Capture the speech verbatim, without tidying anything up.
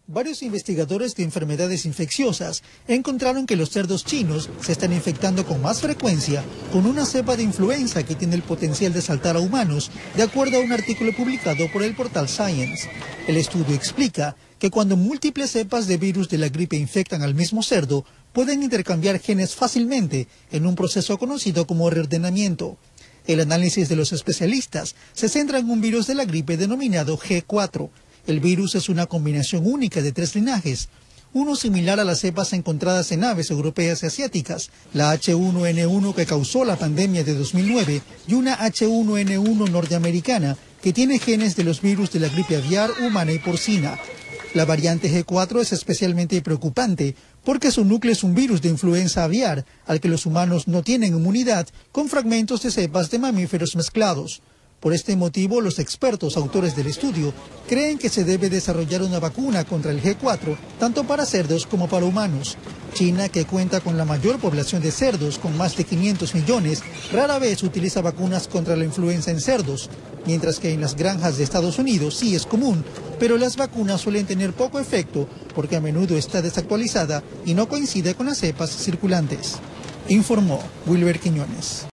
Varios investigadores de enfermedades infecciosas encontraron que los cerdos chinos se están infectando con más frecuencia con una cepa de influenza que tiene el potencial de saltar a humanos, de acuerdo a un artículo publicado por el portal Science. El estudio explica que cuando múltiples cepas de virus de la gripe infectan al mismo cerdo, pueden intercambiar genes fácilmente en un proceso conocido como reordenamiento. El análisis de los especialistas se centra en un virus de la gripe denominado G cuatro. El virus es una combinación única de tres linajes, uno similar a las cepas encontradas en aves europeas y asiáticas, la H uno N uno que causó la pandemia de dos mil nueve y una H uno N uno norteamericana que tiene genes de los virus de la gripe aviar, humana y porcina. La variante G cuatro es especialmente preocupante porque su núcleo es un virus de influenza aviar al que los humanos no tienen inmunidad, con fragmentos de cepas de mamíferos mezclados. Por este motivo, los expertos autores del estudio creen que se debe desarrollar una vacuna contra el G cuatro, tanto para cerdos como para humanos. China, que cuenta con la mayor población de cerdos, con más de quinientos millones, rara vez utiliza vacunas contra la influenza en cerdos, mientras que en las granjas de Estados Unidos sí es común, pero las vacunas suelen tener poco efecto porque a menudo está desactualizada y no coincide con las cepas circulantes. Informó Wilber Quiñones.